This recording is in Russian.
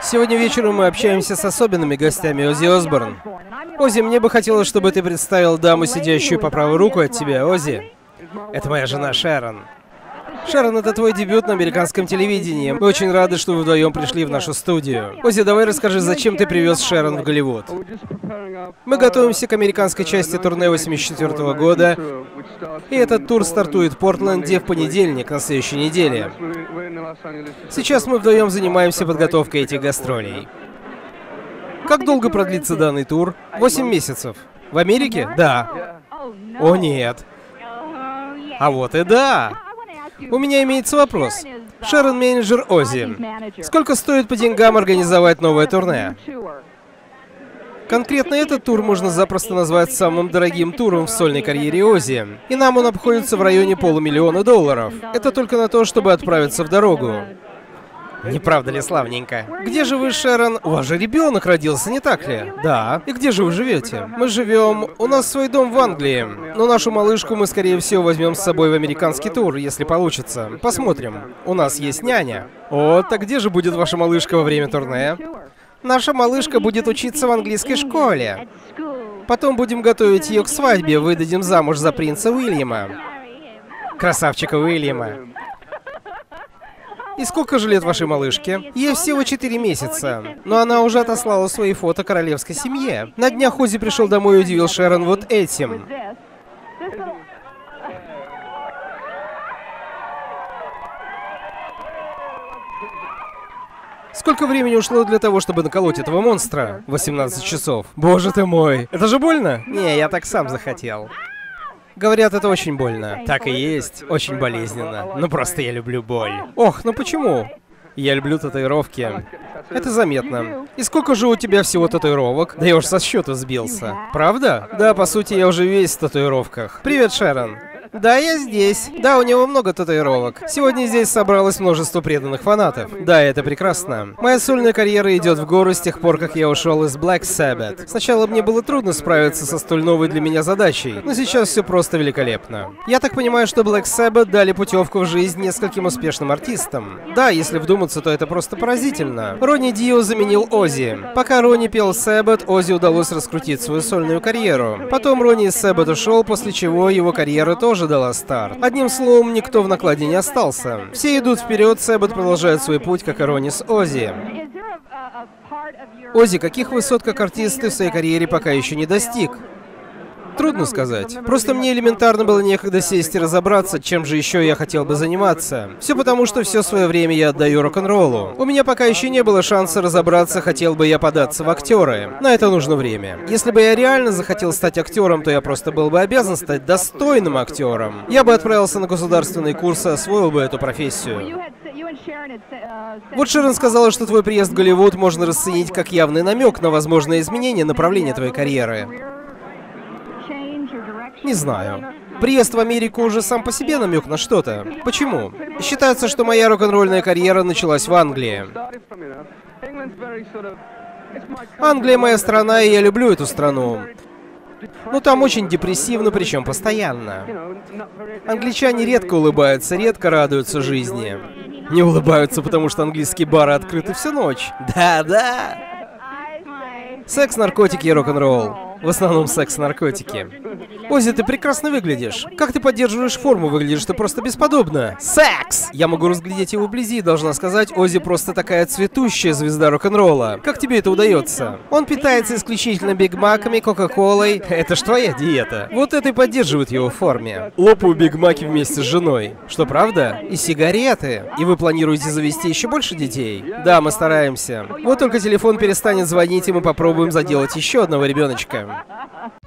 Сегодня вечером мы общаемся с особенными гостями Оззи Осборн. Оззи, мне бы хотелось, чтобы ты представил даму, сидящую по правую руку от тебя, Оззи. Это моя жена Шерон. Шерон, это твой дебют на американском телевидении. Мы очень рады, что вы вдвоем пришли в нашу студию. Оззи, давай расскажи, зачем ты привез Шерон в Голливуд? Мы готовимся к американской части турне 1984 года, и этот тур стартует в Портленде в понедельник, на следующей неделе. Сейчас мы вдвоем занимаемся подготовкой этих гастролей. Как долго продлится данный тур? 8 месяцев. В Америке? Да. О, нет. А вот и да. У меня имеется вопрос. Шерон, менеджер Оззи. Сколько стоит по деньгам организовать новое турне? Конкретно этот тур можно запросто назвать самым дорогим туром в сольной карьере Оззи. И нам он обходится в районе $500 000. Это только на то, чтобы отправиться в дорогу. Не правда ли славненько? Где же вы, Шерон? У вас же ребенок родился, не так ли? Да. И где же вы живете? Мы живем... У нас свой дом в Англии. Но нашу малышку мы, скорее всего, возьмем с собой в американский тур, если получится. Посмотрим. У нас есть няня. О, так где же будет ваша малышка во время турне? Наша малышка будет учиться в английской школе. Потом будем готовить ее к свадьбе, выдадим замуж за принца Уильяма. Красавчика Уильяма. И сколько же лет вашей малышке? Ей всего 4 месяца. Но она уже отослала свои фото королевской семье. На днях Оззи пришел домой и удивил Шерон вот этим. Сколько времени ушло для того, чтобы наколоть этого монстра? 18 часов. Боже ты мой. Это же больно? Не, я так сам захотел. Говорят, это очень больно. Так и есть. Очень болезненно. Но просто я люблю боль. Ох, ну почему? Я люблю татуировки. Это заметно. И сколько же у тебя всего татуировок? Да я уж со счета сбился. Правда? Да, по сути, я уже весь в татуировках. Привет, Шерон. Да, я здесь. Да, у него много татуировок. Сегодня здесь собралось множество преданных фанатов. Да, это прекрасно. Моя сольная карьера идет в гору с тех пор, как я ушел из Black Sabbath. Сначала мне было трудно справиться со столь новой для меня задачей, но сейчас все просто великолепно. Я так понимаю, что Black Sabbath дали путевку в жизнь нескольким успешным артистам. Да, если вдуматься, то это просто поразительно. Ронни Дио заменил Оззи. Пока Ронни пел Sabbath, Оззи удалось раскрутить свою сольную карьеру. Потом Ронни из Sabbath ушел, после чего его карьера тоже дала старт. Одним словом, никто в накладе не остался. Все идут вперед, Sabbath продолжает свой путь, как и Ронни с Оззи. Оззи, каких высот как артист ты в своей карьере пока еще не достиг? Трудно сказать. Просто мне элементарно было некогда сесть и разобраться, чем же еще я хотел бы заниматься. Все потому, что все свое время я отдаю рок-н-роллу. У меня пока еще не было шанса разобраться, хотел бы я податься в актеры. На это нужно время. Если бы я реально захотел стать актером, то я просто был бы обязан стать достойным актером. Я бы отправился на государственные курсы, освоил бы эту профессию. Вот Шерон сказала, что твой приезд в Голливуд можно расценить как явный намек на возможное изменение направления твоей карьеры. Не знаю. Приезд в Америку уже сам по себе намек на что-то. Почему? Считается, что моя рок-н-ролльная карьера началась в Англии. Англия моя страна, и я люблю эту страну. Но там очень депрессивно, причем постоянно. Англичане редко улыбаются, редко радуются жизни. Не улыбаются, потому что английские бары открыты всю ночь. Да-да. Секс, наркотики и рок-н-ролл. В основном секс-наркотики. Оззи, ты прекрасно выглядишь. Как ты поддерживаешь форму? Выглядишь ты просто бесподобно. Секс! Я могу разглядеть его вблизи, должна сказать, Оззи просто такая цветущая звезда рок-н-ролла. Как тебе это удается? Он питается исключительно Биг Маками, Кока-Колой. Это ж твоя диета. Вот это и поддерживает его в форме. Лопаю Биг Маки вместе с женой. Что, правда? И сигареты. И вы планируете завести еще больше детей? Да, мы стараемся. Вот только телефон перестанет звонить, и мы попробуем заделать еще одного ребеночка.